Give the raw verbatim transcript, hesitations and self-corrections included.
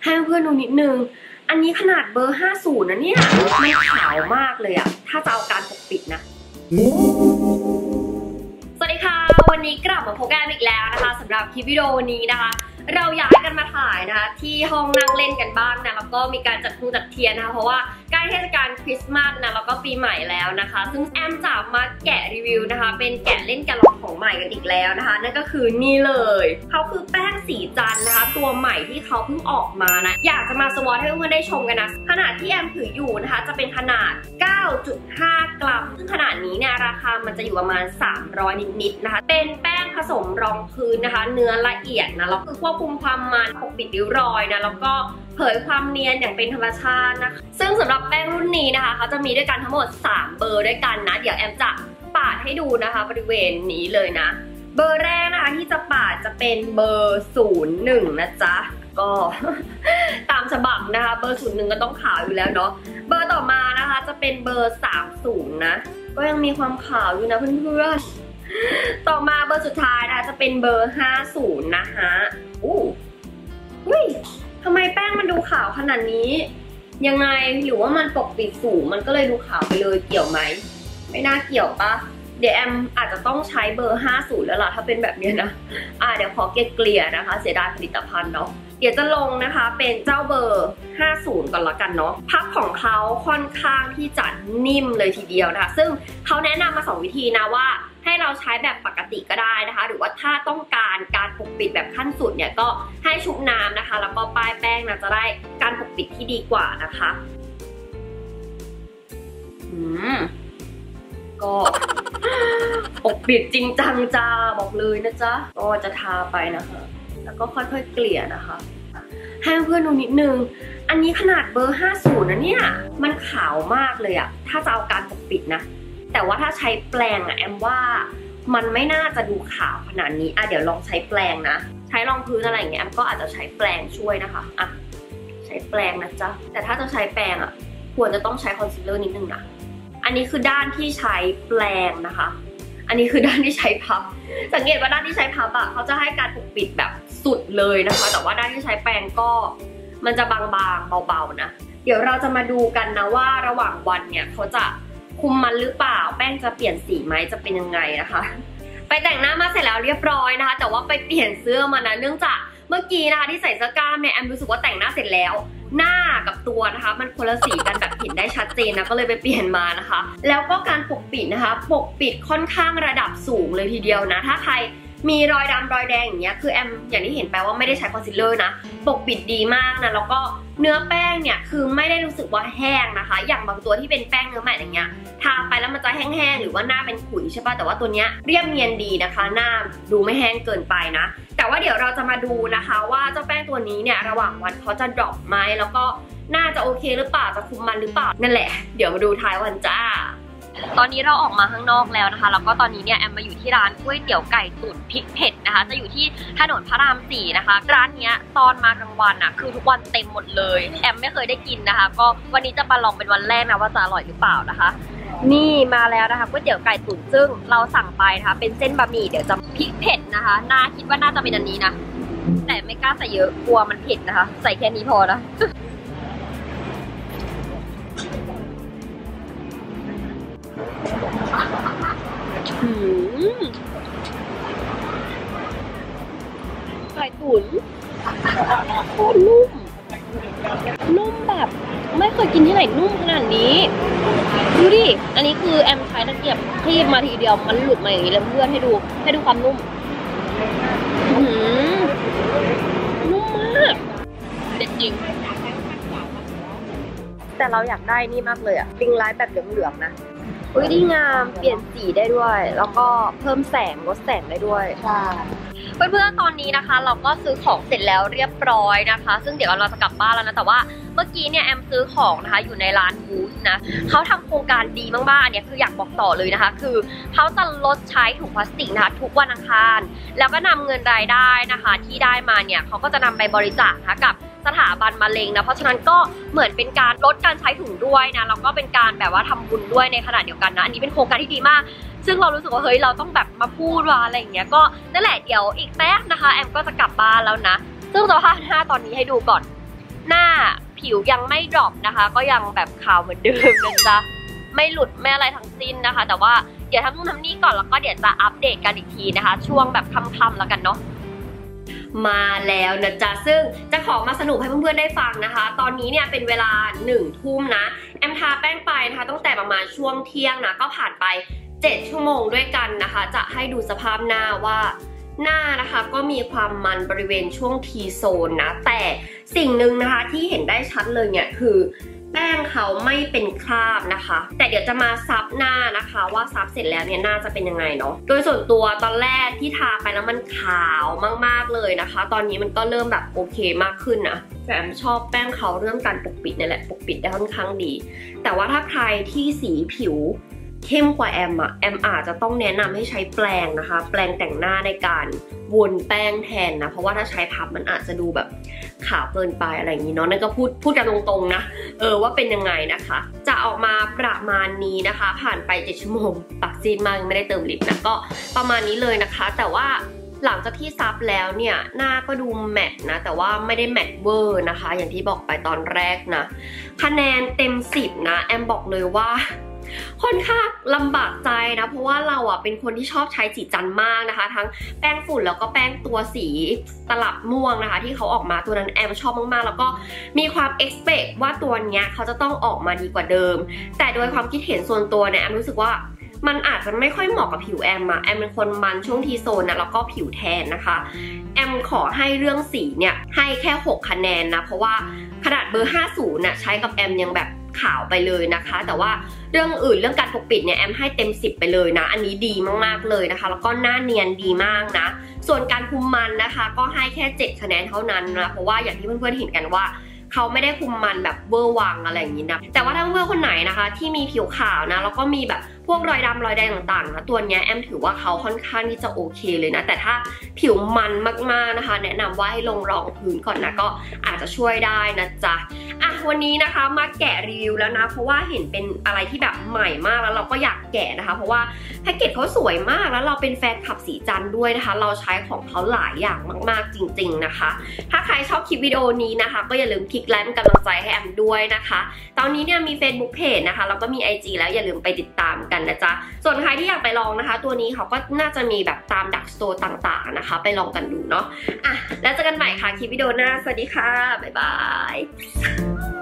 ให้เพื่อนดูนิดนึงอันนี้ขนาดเบอร์ห้าสิบนะเนี่ยมันขาวมากเลยอะถ้าจะเอาการปกปิดนะสวัสดีค่ะวันนี้กลับมาพบกันอีกแล้วนะคะสำหรับคลิปวิดีโอนี้นะคะเราย้ายกันมาถ่ายนะคะที่ห้องนั่งเล่นกันบ้างนะแล้วก็มีการจัดทูจัดเทียนนะคะเพราะว่าใกล้เทศกาลคริสต์มาสนะแล้วก็ปีใหม่แล้วนะคะซึ่งแอมจะมาแกะรีวิวนะคะเป็นแกะเล่นแกะลองของใหม่กันอีกแล้วนะคะนั่นก็คือนี่เลยเขาคือแป้งสีจันนะคะตัวใหม่ที่เขาเพิ่งออกมานะอยากจะมาสวอตให้เพื่อนๆได้ชมกันนะขนาดที่แอมถืออยู่นะคะจะเป็นขนาด เก้าจุดห้ากรัมซึ่งขนาดนี้เนี่ยราคามันจะอยู่ประมาณสามร้อยนิดๆนะคะเป็นแป้งผสมรองพื้นนะคะเนื้อละเอียดนะแล้วคือควบคุมความมันปกปิดริ้วรอยนะแล้วก็เผยความเนียนอย่างเป็นธรรมชาตินะคะซึ่งสำหรับแป้งรุ่นนี้นะคะเขาจะมีด้วยกันทั้งหมดสามเบอร์ด้วยกันนะเดี๋ยวแอมจะปาดให้ดูนะคะบริเวณนี้เลยนะเบอร์แรกนะคะที่จะปาดจะเป็นเบอร์ศูนย์หนึ่งนะจ๊ะก็ตามฉบับนะคะเบอร์ศูนย์หนึ่งก็ต้องขาวอยู่แล้วเนาะเบอร์ต่อมานะคะจะเป็นเบอร์สามสิบนะก็ยังมีความขาวอยู่นะเพื่อนๆต่อมาเบอร์สุดท้ายนะคะจะเป็นเบอร์ห้าสิบนะคะอู้เฮ้ยทำไมแป้งมันดูขาวขนาดนี้ยังไงหรือว่ามันปกปิดสูงมันก็เลยดูขาวไปเลยเกี่ยวไหมไม่น่าเกี่ยวปะเดี๋ยวแอมอาจจะต้องใช้เบอร์ห้าสิบแล้วล่ะถ้าเป็นแบบนี้นะอ่าเดี๋ยวขอเกลี่ยนะคะเสียดายผลิตภัณฑ์เนาะเดี๋ยวจะลงนะคะเป็นเจ้าเบอร์ห้าสิบก่อนละกันเนาะพับของเขาค่อนข้างที่จะนิ่มเลยทีเดียวนะคะซึ่งเขาแนะนำมาสองวิธีนะว่าให้เราใช้แบบปกติก็ได้นะคะหรือว่าถ้าต้องการการปกปิดแบบขั้นสุดเนี่ยก็ให้ชุบน้ำนะคะแล้วก็ป้ายแป้งนะจะได้การปกปิดที่ดีกว่านะคะอืมก็ปกปิดจริงจังจ้าบอกเลยนะจ๊ะก็จะทาไปนะคะแล้วก็ค่อยๆเกลี่ยนะคะให้เพื่อนดูนิดนึงอันนี้ขนาดเบอร์ห้าสิบนะเนี่ยมันขาวมากเลยอะถ้าจะเอาการปกปิดนะแต่ว่าถ้าใช้แปรงอะแอมว่ามันไม่น่าจะดูขาวขนาดนี้อ่ะเดี๋ยวลองใช้แปรงนะใช้รองพื้นอะไรอย่างเงี้ยแอมก็อาจจะใช้แปรงช่วยนะคะอ่ะใช้แปรงนะจ๊ะแต่ถ้าจะใช้แปรงอะควรจะต้องใช้คอนซีลเลอร์นิดนึงนะอันนี้คือด้านที่ใช้แปรงนะคะอันนี้คือด้านที่ใช้พับสังเกตว่าด้านที่ใช้พับอะเขาจะให้การปกปิดแบบสุดเลยนะคะแต่ว่าด้านที่ใช้แปรงก็มันจะบางๆเบาๆนะเดี๋ยวเราจะมาดูกันนะว่าระหว่างวันเนี่ยเขาจะคุมมันหรือเปล่าแป้งจะเปลี่ยนสีไหมจะเป็นยังไงนะคะไปแต่งหน้ามาเสร็จแล้วเรียบร้อยนะคะแต่ว่าไปเปลี่ยนเสื้อมานะเนื่องจากเมื่อกี้นะคะที่ใส่เสื้อกล้ามเนี่ยแอมรู้สึกว่าแต่งหน้าเสร็จแล้วหน้ากับตัวนะคะมันคนละสีกันแบบเห็นได้ชัดเจนนะก็เลยไปเปลี่ยนมานะคะแล้วก็การปกปิดนะคะปกปิดค่อนข้างระดับสูงเลยทีเดียวนะถ้าใครมีรอยดำรอยแดงอย่างเงี้ยคือแอมอย่างที่เห็นไปว่าไม่ได้ใช้คอนซีลเลอร์นะปกปิดดีมากนะแล้วก็เนื้อแป้งเนี่ยคือไม่ได้รู้สึกว่าแห้งนะคะอย่างบางตัวที่เป็นแป้งเนื้อใหม่อย่างเงี้ยทาไปแล้วมันจะแห้งๆหรือว่าหน้าเป็นขุยใช่ป่ะแต่ว่าตัวเนี้ยเรียบเนียนดีนะคะหน้าดูไม่แห้งเกินไปนะแต่ว่าเดี๋ยวเราจะมาดูนะคะว่าเจ้าแป้งตัวนี้เนี่ยระหว่างวันเขาจะดรอปไหมแล้วก็น่าจะโอเคหรือเปล่าจะคุมมันหรือเปล่านั่นแหละเดี๋ยวมาดูท้ายวันจ้าตอนนี้เราออกมาข้างนอกแล้วนะคะแล้วก็ตอนนี้เนี่ยแอมมาอยู่ที่ร้านก๋วยเตี๋ยวไก่ตุ๋นพริกเผ็ดนะคะจะอยู่ที่ถนนพระรามสี่นะคะร้านนี้ตอนมากลางวันอ่ะคือทุกวันเต็มหมดเลยแอมไม่เคยได้กินนะคะก็วันนี้จะมาลองเป็นวันแรกนะว่าจะอร่อยหรือเปล่านะคะนี่มาแล้วนะคะก๋วยเตี๋ยวไก่ตุ๋นซึ่งเราสั่งไปนะคะเป็นเส้นบะหมี่เดี๋ยวจะพริกเผ็ดนะคะน่าคิดว่าน่าจะเป็นอันนี้นะแต่ไม่กล้าใส่เยอะกลัวมันเผ็ดนะคะใส่แค่นี้พอนะหืมไก่ตุ๋นโคตรนุ่มนุ่มแบบไม่เคยกินที่ไหนนุ่มขนาดนี้ดูดิอันนี้คือแอมใช้ตะเกียบคลีบมาทีเดียวมันหลุดมาอย่างนี้เลยเพื่อนให้ดูให้ดูความนุ่มหืมนุ่มมากเด็ดจริงแต่เราอยากได้นี่มากเลยอะปิงไลท์แบบเหลืองๆนะอุ้ยดีงามเปลี่ยนสีได้ด้วยแล้วก็เพิ่มแสงลดแสงได้ด้วยใช่เพื่อนๆตอนนี้นะคะเราก็ซื้อของเสร็จแล้วเรียบร้อยนะคะซึ่งเดี๋ยวเราจะกลับบ้านแล้วนะแต่ว่าเมื่อกี้เนี่ยแอมซื้อของนะคะอยู่ในร้านบูสนะเขาทำโครงการดีมากๆอันนี้คืออยากบอกต่อเลยนะคะคือเขาจะลดใช้ถุงพลาสติกนะคะทุกวันอังคารแล้วก็นำเงินรายได้นะคะที่ได้มาเนี่ยเขาก็จะนำไปบริจาคนะคะกับสถาบันมะเร็งนะเพราะฉะนั้นก็เหมือนเป็นการลดการใช้ถุงด้วยนะแล้วก็เป็นการแบบว่าทำบุญด้วยในขณะเดียวกันนะอันนี้เป็นโครงการที่ดีมากซึ่งเรารู้สึกว่าเฮ้ยเราต้องแบบมาพูดว่าอะไรอย่างเงี้ยก็นั่นแหละเดี๋ยวอีกแป๊บนะคะแอมก็จะกลับบ้านแล้วนะซึ่งสภาพหน้าตอนนี้ให้ดูก่อนหน้าผิวยังไม่ดรอปนะคะก็ยังแบบขาวเหมือนเดิมนะจ๊ะไม่หลุดไม่อะไรทั้งสิ้นนะคะแต่ว่าเดี๋ยวทำนู่นทำนี่ก่อนแล้วก็เดี๋ยวจะอัปเดตกันอีกทีนะคะช่วงแบบค่ำๆแล้วกันเนาะมาแล้วนะจ๊ะซึ่งจะขอมาสนุกให้เพื่อนๆได้ฟังนะคะตอนนี้เนี่ยเป็นเวลาหนึ่งทุ่มนะแอมทาแป้งไปนะคะตั้งแต่ประมาณช่วงเที่ยงนะก็ผ่านไปเจ็ดชั่วโมงด้วยกันนะคะจะให้ดูสภาพหน้าว่าหน้านะคะก็มีความมันบริเวณช่วง ที โซนนะแต่สิ่งหนึ่งนะคะที่เห็นได้ชัดเลยเนี่ยคือแป้งเขาไม่เป็นคราบนะคะแต่เดี๋ยวจะมาซับหน้านะคะว่าซับเสร็จแล้วเนี่ยหน้าจะเป็นยังไงเนาะโดยส่วนตัวตอนแรกที่ทาไปแล้วมันขาวมากๆเลยนะคะตอนนี้มันก็เริ่มแบบโอเคมากขึ้นนะแต่แอมชอบแป้งเขาเรื่องการปกปิดนี่แหละปกปิดได้ค่อนข้างดีแต่ว่าถ้าใครที่สีผิวเข้มกว่าแอมอะแอมอาจจะต้องแนะนำให้ใช้แปรงนะคะแปรงแต่งหน้าในการวนแป้งแทนนะเพราะว่าถ้าใช้พับมันอาจจะดูแบบขาวเกินไปอะไรอย่างนี้เนาะนั่นก็พูดพูดกันตรงๆนะเออว่าเป็นยังไงนะคะจะออกมาประมาณนี้นะคะผ่านไปเจ็ดชั่วโมงปากซีดมากไม่ได้เติมลิปนะก็ประมาณนี้เลยนะคะแต่ว่าหลังจากที่ซับแล้วเนี่ยหน้าก็ดูแมตต์นะแต่ว่าไม่ได้แมตต์เวอร์นะคะอย่างที่บอกไปตอนแรกนะคะแนนเต็มสิบนะแอมบอกเลยว่าค่อนข้างลำบากใจนะเพราะว่าเราอ่ะเป็นคนที่ชอบใช้สีจันทร์มากนะคะทั้งแป้งฝุ่นแล้วก็แป้งตัวสีตลับม่วงนะคะที่เขาออกมาตัวนั้นแอมชอบมากๆแล้วก็มีความ expect ว่าตัวเนี้ยเขาจะต้องออกมาดีกว่าเดิมแต่โดยความคิดเห็นส่วนตัวเนี่ยแอมรู้สึกว่ามันอาจจะไม่ค่อยเหมาะกับผิวแอมอะแอมเป็นคนมันช่วงทีโซนนะแล้วก็ผิวแทนนะคะแอมขอให้เรื่องสีเนี่ยให้แค่หกคะแนนนะเพราะว่าขนาดเบอร์ห้าสิบน่ะใช้กับแอมยังแบบขาวไปเลยนะคะแต่ว่าเรื่องอื่นเรื่องการปกปิดเนี่ยแอมให้เต็มสิบไปเลยนะอันนี้ดีมากๆเลยนะคะแล้วก็หน้าเนียนดีมากนะส่วนการคุมมันนะคะก็ให้แค่เจ็ดคะแนนเท่านั้นนะเพราะว่าอย่างที่เพื่อนๆเห็นกันว่าเขาไม่ได้คุมมันแบบเวอร์วังอะไรอย่างนี้นะแต่ว่าถ้าเพื่อนๆคนไหนนะคะที่มีผิวขาวนะแล้วก็มีแบบพวกรอยดำรอยแดงต่างๆนะตัวนี้แอมถือว่าเขาค่อนข้างที่จะโอเคเลยนะแต่ถ้าผิวมันมากๆนะคะแนะนำว่าให้ลงรองพื้นก่อนนะก็อาจจะช่วยได้นะจ๊ะอ่ะวันนี้นะคะมาแกะรีวิวแล้วนะเพราะว่าเห็นเป็นอะไรที่แบบใหม่มากแล้วเราก็อยากแกะนะคะเพราะว่าแพ็กเกจเขาสวยมากแล้วเราเป็นแฟนคลับสีจันทร์ด้วยนะคะเราใช้ของเขาหลายอย่างมากๆจริงๆนะคะถ้าใครชอบคลิปวิดีโอนี้นะคะก็อย่าลืมคลิกไลค์เป็นกำลังใจให้แอมด้วยนะคะตอนนี้เนี่ยมี Facebook Page นะคะแล้วก็มี ไอ จี แล้วอย่าลืมไปติดตามกันนะจ๊ะส่วนใครที่อยากไปลองนะคะตัวนี้เขาก็น่าจะมีแบบตามดักสโตร์ต่างๆนะคะไปลองกันดูเนาะอ่ะแล้วเจอกันใหม่ค่ะคลิปวิดีโอหน้าสวัสดีค่ะบ๊ายบาย